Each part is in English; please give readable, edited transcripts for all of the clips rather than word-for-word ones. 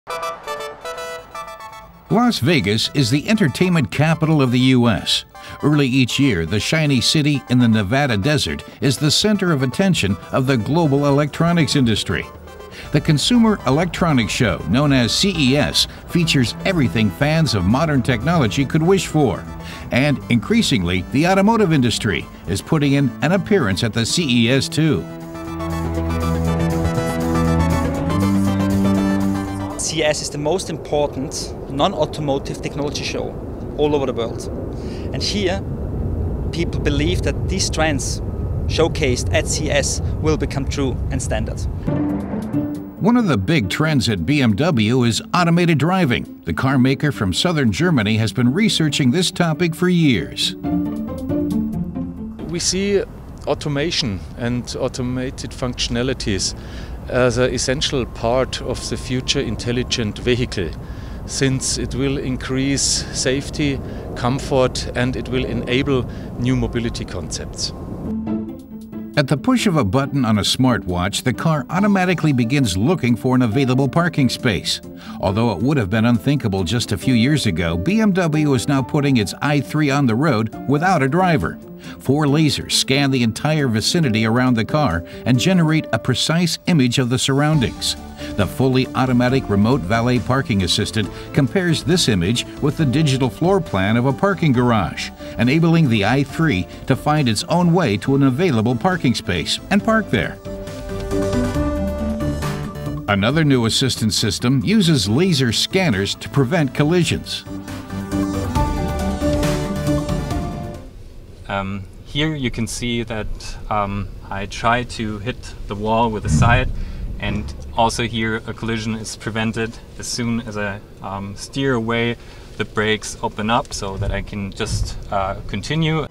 Las Vegas is the entertainment capital of the U.S. Early each year, the shiny city in the Nevada desert is the center of attention of the global electronics industry. The Consumer Electronics Show, known as CES, features everything fans of modern technology could wish for. And increasingly, the automotive industry is putting in an appearance at the CES too. CES is the most important non-automotive technology show all over the world. And here, people believe that these trends showcased at CES will become true and standard. One of the big trends at BMW is automated driving. The car maker from southern Germany has been researching this topic for years. We see automation and automated functionalities as an essential part of the future intelligent vehicle, since it will increase safety, comfort, and it will enable new mobility concepts. At the push of a button on a smartwatch, the car automatically begins looking for an available parking space. Although it would have been unthinkable just a few years ago, BMW is now putting its i3 on the road without a driver. 4 lasers scan the entire vicinity around the car and generate a precise image of the surroundings. The fully automatic remote valet parking assistant compares this image with the digital floor plan of a parking garage, enabling the i3 to find its own way to an available parking space and park there. Another new assistance system uses laser scanners to prevent collisions. Here you can see that I try to hit the wall with the side, and also here a collision is prevented. As soon as I steer away, the brakes open up so that I can just continue.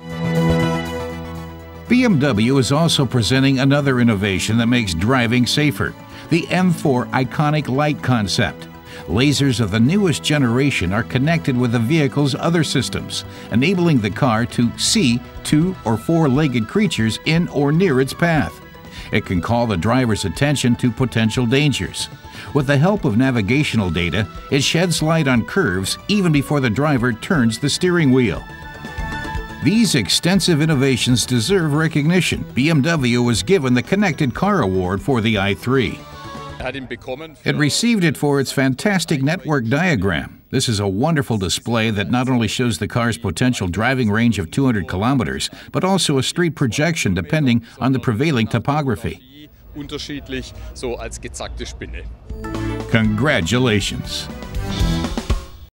BMW is also presenting another innovation that makes driving safer, the M4 Iconic Light concept. Lasers of the newest generation are connected with the vehicle's other systems, enabling the car to see 2- or 4-legged creatures in or near its path. It can call the driver's attention to potential dangers. With the help of navigational data, it sheds light on curves even before the driver turns the steering wheel. These extensive innovations deserve recognition. BMW was given the Connected Car Award for the i3. It received it for its fantastic network diagram. This is a wonderful display that not only shows the car's potential driving range of 200 kilometers, but also a street projection depending on the prevailing topography. Congratulations!